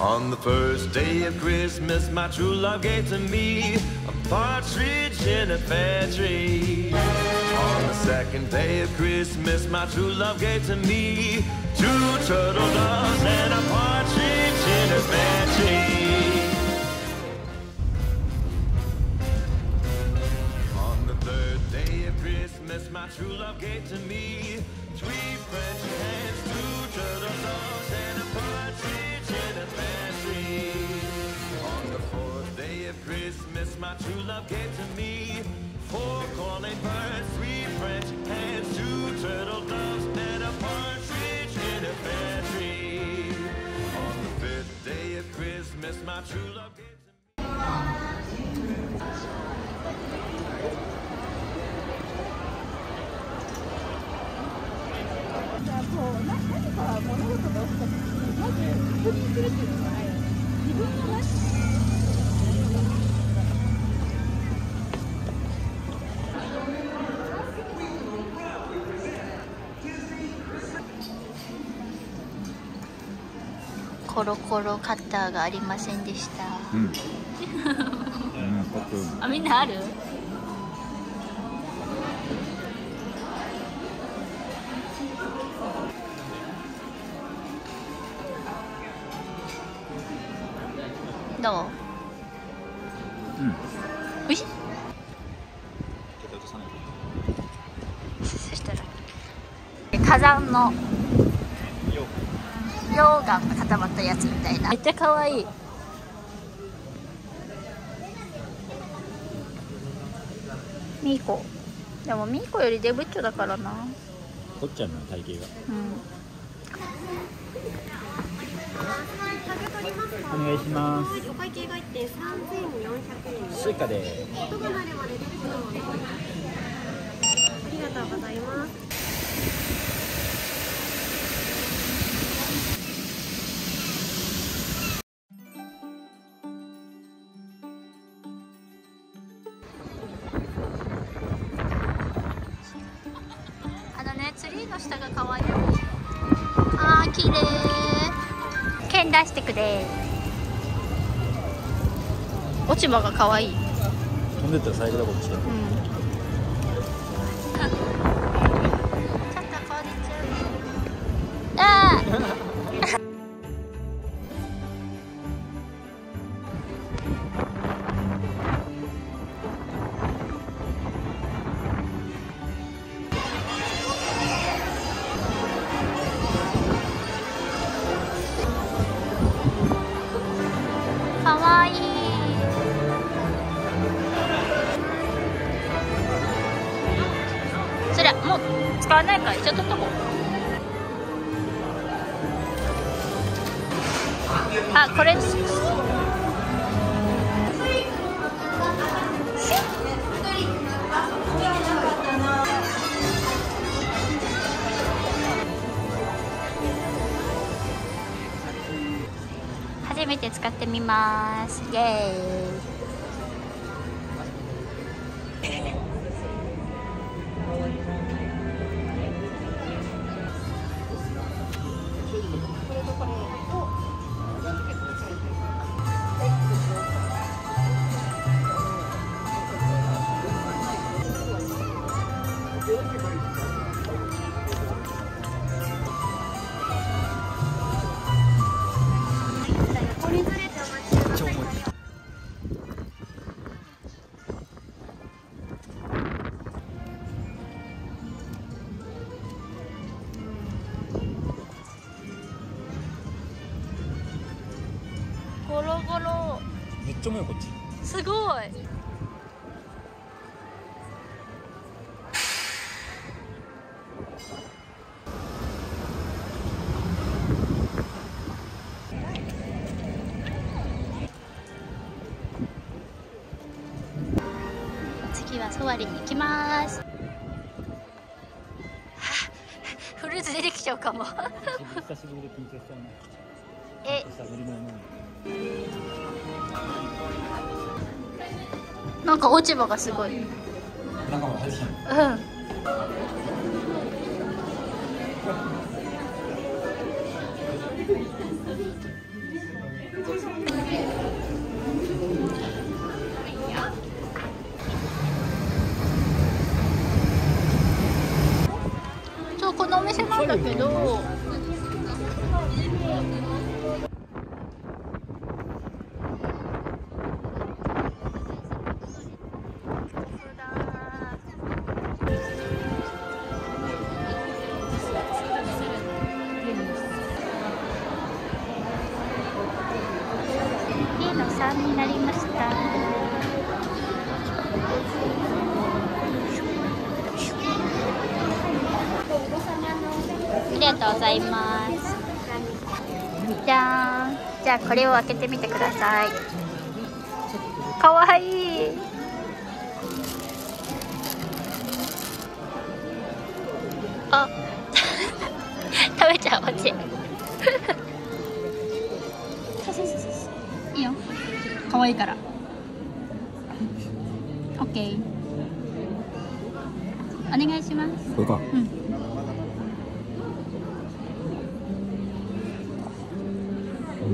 On the first day of Christmas, my true love gave to me a partridge in a pear tree. On the second day of Christmas, my true love gave to me two turtle doves and a partridge in a pear tree. On the third day of Christmas, my true love gave to me three French hens, two turtle doves and a partridge in a pear tree. On the fourth day of Christmas, my true love gave to me four calling birds, three French hens, two turtle doves and a partridge in a pear tree. On the fifth day of Christmas, my true love gave to me. 何か物事が起きた時にまず確認するっていうのがない。自分のコロコロカッターがありませんでした。あ、みんなある？どう？おいしい。そしたら火山の溶岩が固まったやつみたいな。めっちゃ可愛い。ミーコ。でもミーコよりデブッチョだからな。 こっちゃんの体型が。お願いします。 お会計が1点3400円。 スイカで。 音が鳴るまで出てくるので。ありがとうございます。 あのね、ツリーの下が可愛い。あー、綺麗。剣出してくれ。落ち葉が可愛い。 飛んでったら最後だこっちで。 ちょっとこんにちは。あー。かわいい。そりゃもう使わないから一応取っとこう。あ、これ初めて使ってみます。イエーイ。ゴロゴロ。 めっちゃ重いこっち。 すごい。次はソワリに行きます。フルーツ出てきちゃうかも。 久しぶりで緊張しちゃうね。 え、 久しぶりのもの。 なんか落ち葉がすごい。 なんかも入ってきたの。 うん。 そう、このお店なんだけど、家の3になりました。ありがとうございます。じゃーん。じゃあこれを開けてみてください。かわいい。あ食べちゃう、こっちいいよ、かわいいから。オッケー、お願いします。 これか。 うん。 お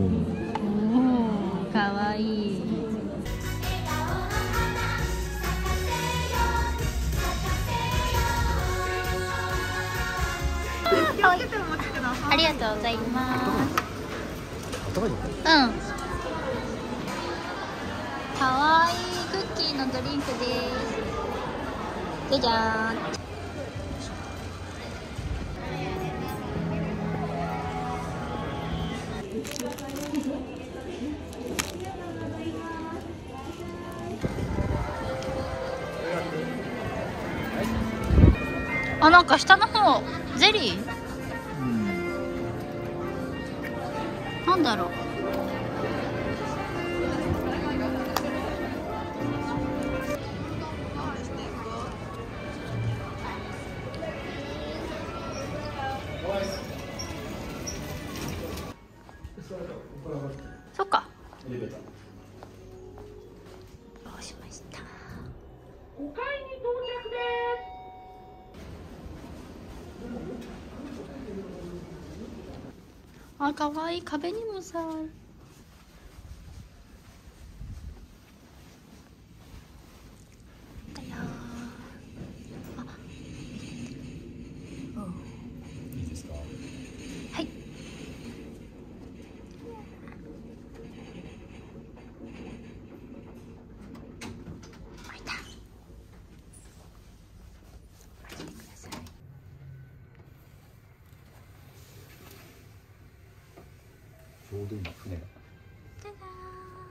おー、かわいい。はい、ありがとうございます。 頭に。 うん。かわいいクッキーのドリンクです。じゃじゃーん。あ、なんか下の方ゼリー、なんだろう。そっか。どうしました。 5階に到着です。 あ、かわいい。壁にもさ、だよー。あ、 いいですか。 はい。開いた。開けてください。 ちょうど今船が。 じゃじゃーん。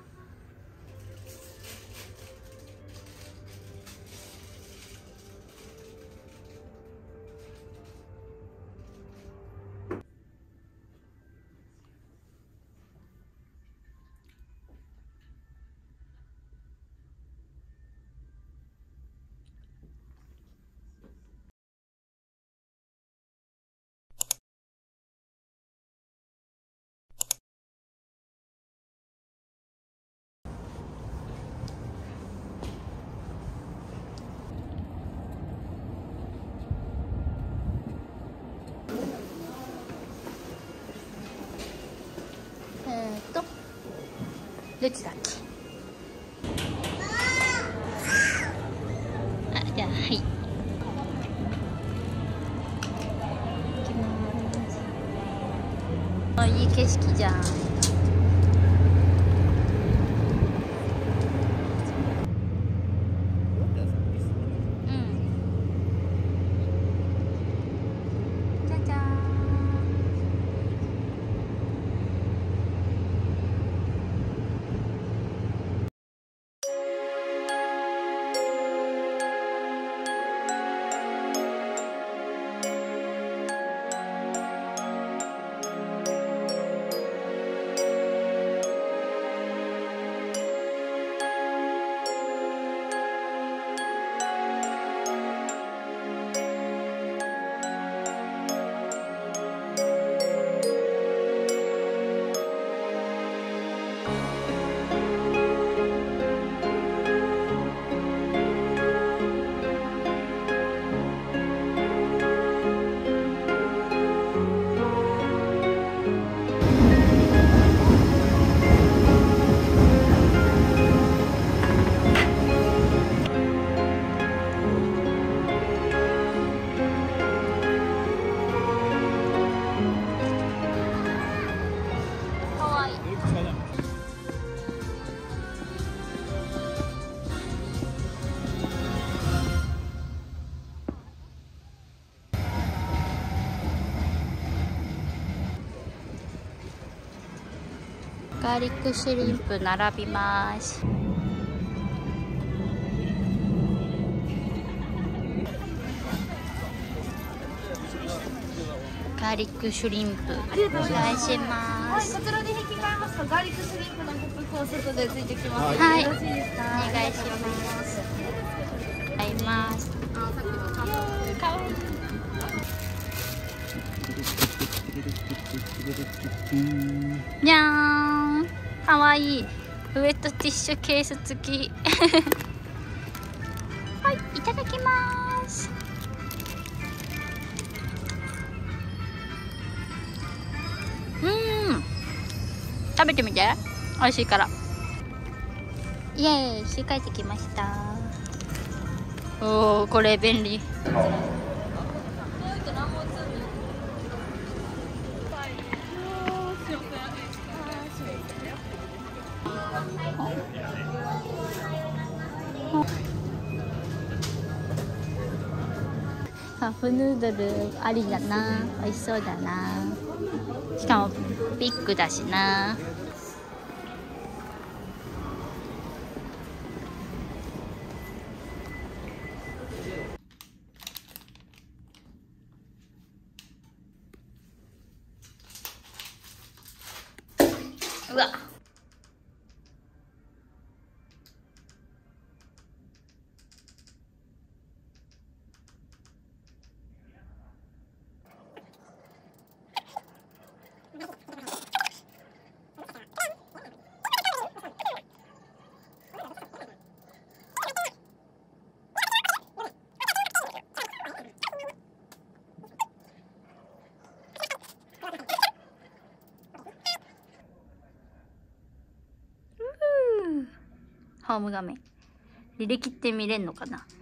どっちだっけ。あ、じゃあ、はい。いきます。あ、いい景色じゃん。うん。じゃじゃーん。 ガーリックシュリンプ並びます。ガーリックシュリンプお願いします。 こちらで引き換えますとガーリックシュリンプのポップコーンセットでついてきます。 はい、 よろしいですか？ お願いします。合います。かわいい。じゃーん、かわいい。ウエットティッシュケース付き。はい、いただきます。食べてみて、美味しいから。イエーイ、ひっ帰ってきました。おー、これ便利。カップヌードルありだな、美味しそうだな。しかもビッグだしな。うわっ、ホーム画面履歴って見れんのかな。